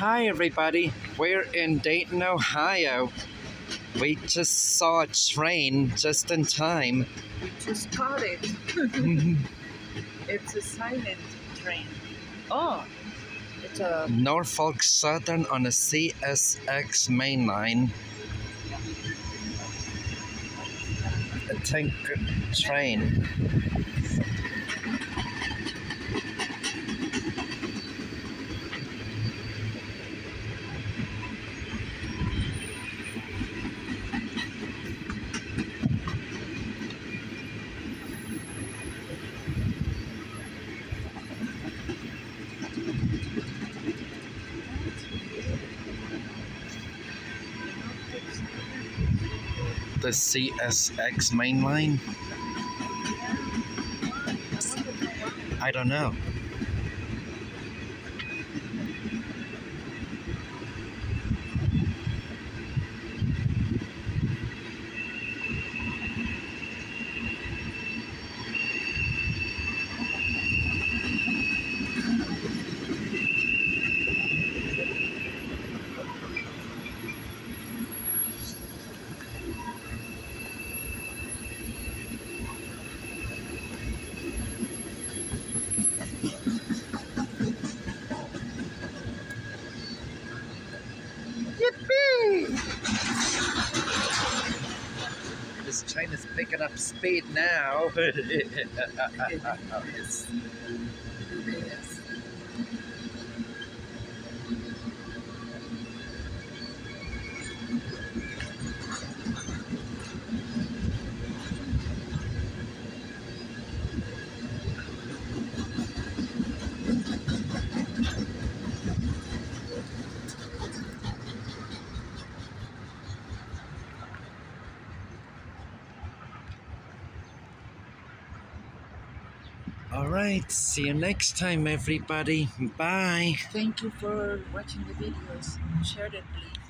Hi everybody, we're in Dayton, Ohio. We just saw a train just in time. We just caught it. It's a silent train. Oh, it's a Norfolk Southern on a CSX main line. A tank train. The CSX main line? I don't know. Yippee! This train is picking up speed now. yes. Alright, see you next time everybody. Bye. Thank you for watching the videos. Share it, please.